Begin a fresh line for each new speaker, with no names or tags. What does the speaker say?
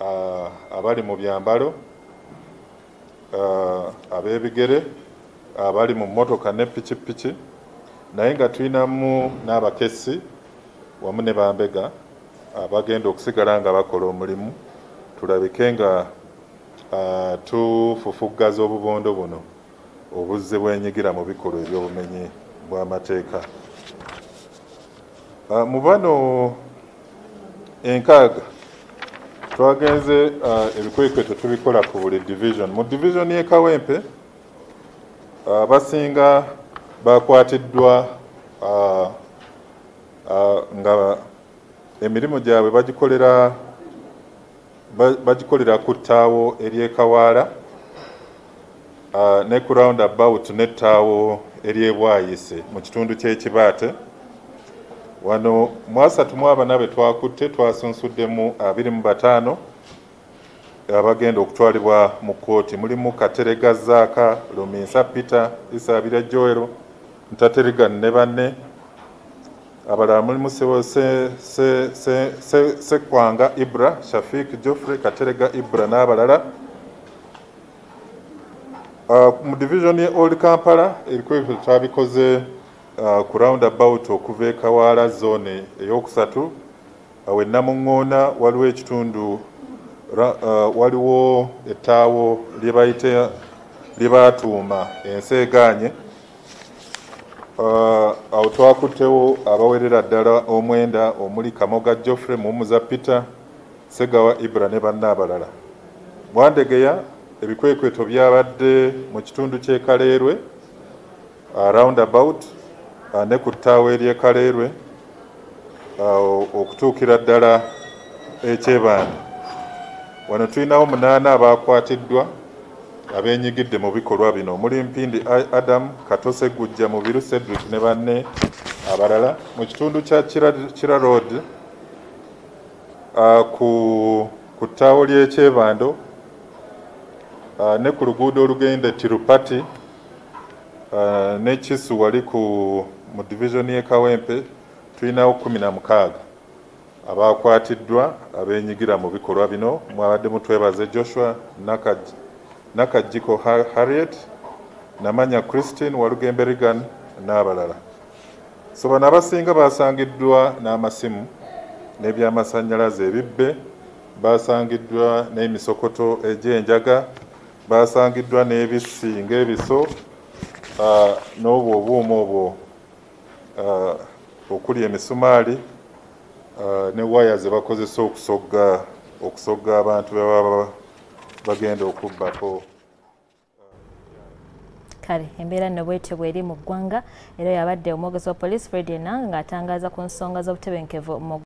abali mu byambalo, ab'ebigere, abali mu mmotoka ne pikipiki, naye nga tulinamu n'abakessi wamu ne bambega abagenda okusigala nga bakola omulimu, tulabike nga tufufuggaza obubondo buno obuzze bwenyigira mu bikolwa eby'obumenyi bw'amateeka. Mu bano enkaaga twagenze ebikwekweto tubikola ku buli division. Mu division y'e Kawempe abasinga bakwatiddwa nga emirimu gyabwe bagikolera ku ttaawo ery'e Kawaala ne ku roundabout n'ettaawo ery'e Bwayise mu kitundu ky'Ekibaate. Wano mu 34 be twakutte twasunsuddemu 25 abagenda okutwalibwa mu kkooti. Mulimu Katerega Zaaka, Luminsa Peter, Isaabira Joero, Ntateriga ne banne. Abalala mulimu Sekwanga Ibra, Shafik Geoffrey, Katerega Ibra n'abalala. Mu division ye Old Kampala ebikwekweto twabikoze ku roundabout okuva e Kawaala zone eyokusatu. Awe Namuŋŋoona waliwo ekitundu waliwo ettaawo lye baatuuma enseegaanye. Awo twakuttewo abawerera ddala omwenda omuli Kamoga Geoffrey, Muwummuza Peter, Segawa Ibra ne banne abalala. Mwandegeya ebikwekweto byabadde mu kitundu ky'e Kaleerwe roundabout ne ku ttaawo ery'e Kaleerwe okutuukira ddala ekyebande. Wano tulinawo 8 abaakwatiddwa abeenyigidde mu bikolwa bino omuli Mpindi Adam, Katose Gujja, Mubiru Cedric ne banne abalala. Mu kitundu kya Kira Road ku ttaawo ly'Ekyebando ne ku luguudo olugenda Tirupati ne Kisu wali mu division y'e Kawempe tulinawo 16 abaakwatiddwa abeenyigira mu bikolwa bino. Mwabaddemu Twebaze Joshua, Nakajjiko Harriet, Namanya Christine, Walugembe Regan n'abalala. So bano abasinga baasangiddwa n'amasimu n'ebyamasannyalaze ebibbe, baasangiddwa n'emisokoto egy'enjaga, baasangiddwa n'ebissi ng'ebiso n'obwo obuuma obwo okuli emisumaali ne waya ze bakozesa okusogga abantu be baba bagenda okubbako.
Kale embeera nno bwetyo bw'eri mu ggwanga era yabadde omwogezi wa poliisi Fred Enanga ng'atangaaza ku nsonga z'obutebenkevu mu